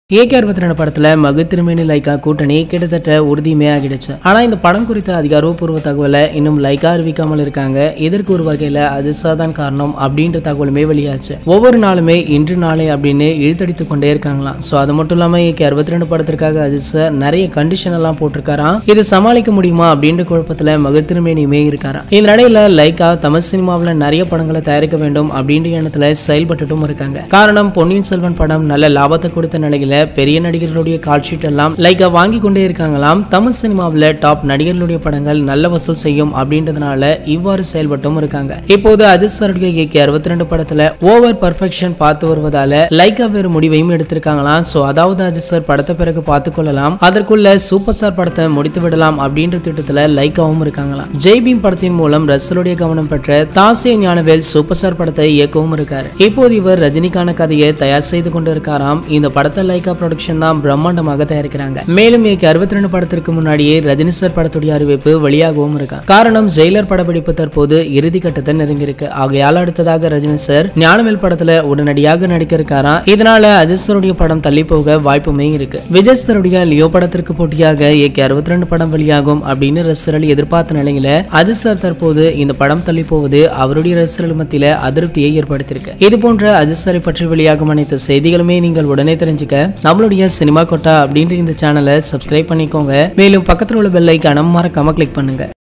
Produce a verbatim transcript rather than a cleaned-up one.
AK அறுபத்தி ரெண்டு படத்துல மகுத்திருமேனி லைகா கூட்டணி கிட்டத்தட்ட உறுதியுமே ஆகிடுச்சு. ஆனா இந்த படம் குறித்த அதிகாரப்பூர்வ தகவலை இன்னும் லைகா அறிவிக்காமல் இருக்காங்க. இதற்கு ஒரு வகையில அஜித்ஷா தான் காரணம் அப்படின்ற தகவலுமே வெளியாச்சு. ஒவ்வொரு நாளுமே இன்று நாளை அப்படின்னு இழுத்தடித்து கொண்டே இருக்காங்களாம். சோ அது மட்டும் இல்லாம ஏகே அறுபத்தி ரெண்டு படத்திற்காக அஜித்ஷா நிறைய கண்டிஷன் எல்லாம் போட்டிருக்காராம். இது சமாளிக்க முடியுமா அப்படின்ற குழப்பத்துல மகுத்திருமேனியுமே இருக்காராம். இந்த நிலையில லைகா தமிழ் சினிமாவில நிறைய படங்களை தயாரிக்க வேண்டும் அப்படின்ற எண்ணத்துல செயல்பட்டுட்டும் இருக்காங்க. காரணம் பொன்னியின் செல்வன் படம் நல்ல லாபத்தை கொடுத்த நிலையில பெரிய நடிகர்களுடைய கால்ஷீட் எல்லாம் லைகா வாங்கி கொண்டே இருக்காங்களாம். தமிழ் சினிமாவில் டாப் நடிகர்களுடைய படங்கள் நல்ல வசூல் செய்யும் அப்படின்றதுனால இவ்வாறு செயல்பட்டும் இருக்காங்க. இப்போது அஜித்ஷாருடைய ஏகே அறுபத்தி ரெண்டு படத்துல ஓவர் பர்ஃபெக்ஷன் பார்த்து வருவதால லைகா வேறு முடிவையும் எடுத்திருக்காங்களாம். சோ அதாவது அஜித்ஷார் படத்தை பிறகு பார்த்து கொள்ளலாம், அதற்குள்ள சூப்பர் ஸ்டார் படத்தை முடித்து விடலாம் அப்படின்ற திட்டத்துல லைகாவும் இருக்காங்களாம். ஜெய்பீம் படத்தின் மூலம் ரசலுடைய கவனம் பெற்ற தாசிய ஞானவேல் சூப்பர் ஸ்டார் படத்தை இயக்கவும் இருக்காரு. இப்போது இவர் ரஜினிக்கான கதையை தயார் செய்து கொண்டு இருக்காராம். இந்த படத்தை லைகா ப்ரொடக்ஷன் தான் பிரம்மாண்டமாக தயாரிக்கிறாங்க. மேலும் ஏகே அறுபத்தி ரெண்டு படத்திற்கு முன்னாடியே ரஜினி சார் படத்துடைய அறிவிப்பு வெளியாகவும் இருக்கா. காரணம் ஜெயிலர் படப்பிடிப்பு தற்போது இறுதி கட்டத்தை நெருங்கி இருக்கு. ஆகையால் அடுத்ததாக ரஜினி சார் ஞானவேல் படத்துல உடனடியாக நடிக்க இருக்காராம். இதனால அஜித் சாருடைய படம் தள்ளி போக வாய்ப்புமே இருக்கு. விஜய் சாருடைய லியோ படத்திற்கு போட்டியாக ஏகே அறுபத்தி ரெண்டு படம் வெளியாகும் அப்படின்னு ரசிகர்கள் எதிர்பார்த்த நிலையில அஜித் சார் தற்போது இந்த படம் தள்ளி போவது அவருடைய ரசிகர்கள் மத்தியில அதிருப்தியை ஏற்படுத்தியிருக்கு. இது போன்ற அஜித் சாரை பற்றி வெளியாகும் அனைத்து செய்திகளுமே நீங்கள் உடனே தெரிஞ்சுக்க நம்மளுடைய சினிமா கொட்டா அப்படின்ற இந்த சேனலை சப்ஸ்கிரைப் பண்ணிக்கோங்க. மேலும் பக்கத்தில் உள்ள பெல் ஐகானை மறக்காம கிளிக் பண்ணுங்க.